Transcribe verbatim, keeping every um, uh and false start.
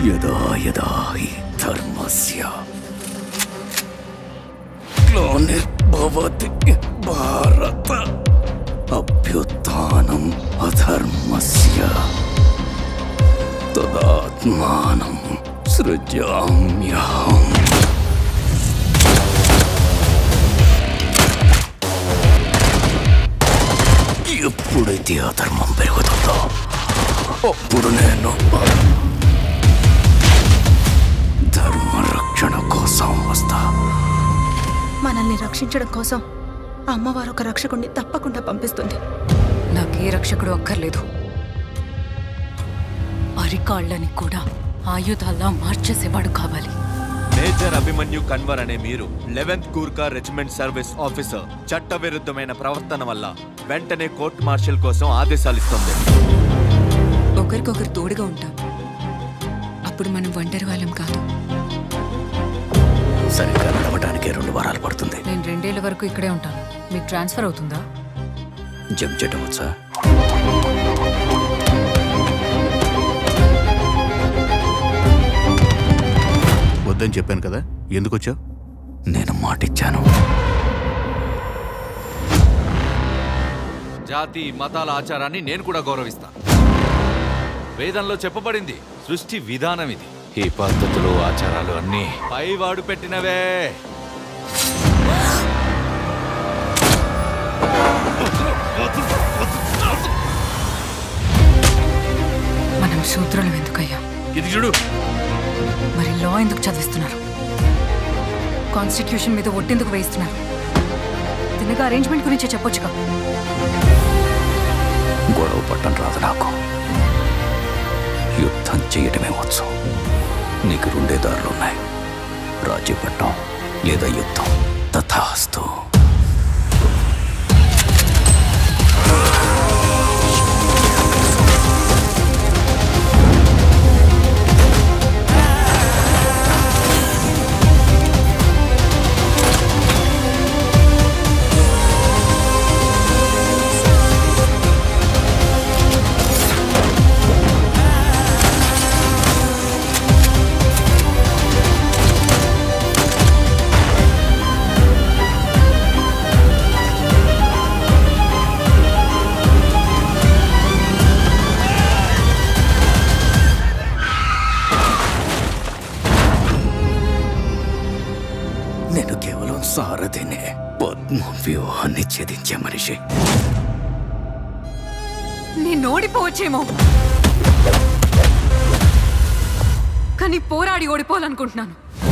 యదా యదా హి ధర్మస్య గ్లానిర్భవతి భారత అభ్యుత్థానం అధర్మస్య తదాత్మానం సృజామ్యహం. ఎప్పుడైతే అధర్మం పెరుగుతుందో అప్పుడు నేను ధర్మ రక్షణ కోసం వస్తా. మనల్ని రక్షించడం కోసం అమ్మవారు ఒక రక్షకుడిని తప్పకుండా పంపిస్తుంది. నాకే రక్షకుడు అక్కర్లేదు, అరికాళ్ళని కూడా ఆయుధాల్లా మార్చేసేవాడు కావాలి. మేజర్ అభిమన్యు కన్వర్ అనే మీరు eleventh Gurkha regiment service officer చట్టవిరుద్ధమైన ప్రవర్తన వల్ల వెంటనే కోర్టు మార్షల్ కోసం ఆదేశాలు ఇస్తుంది. ఒకరికొకరు తోడుగా ఉంటాం, అప్పుడు మనం ఒంటరి వాళ్ళం కాదు. సరిగ్గా నడవడానికి రెండు వారాలు పడుతుంది. నేను రెండేళ్ల వరకు ఇక్కడే ఉంటాను. మీకు ట్రాన్స్ఫర్ అవుతుందా? జంప్ చేయడం వచ్చా? వద్దని చెప్పాను కదా, ఎందుకు వచ్చావు? నేను మాటిచ్చాను. జాతి మతాల ఆచారాన్ని నేను కూడా గౌరవిస్తాను. వేదంలో చెప్పబడింది సృష్టి విధానం ఇది. ఈ పద్ధతులు ఆచారాలు అన్నీ పైవాడు పెట్టినవే. మనం శూద్రులం ఎందుకయ్యా? ఇది చూడు. మరి లా ఎందుకు చదివిస్తున్నారు? కాన్స్టిట్యూషన్ మీద ఒట్టెందుకు వేయిస్తున్నారు? తిన్నగా అరేంజ్మెంట్ గురించే చెప్పొచ్చుగా. గొడవ పట్టం రాదు నాకు, యుద్ధం చేయటమే వచ్చు. నీకు రెండే దారులున్నాయి, రాజీ పట్టం లేదా యుద్ధం. తథాస్తు. నేను కేవలం సారథినే, పద్మ వ్యూహాన్ని ఛేదించే మనిషి. నేను ఓడిపోవచ్చేమో, కానీ పోరాడి ఓడిపోవాలనుకుంటున్నాను.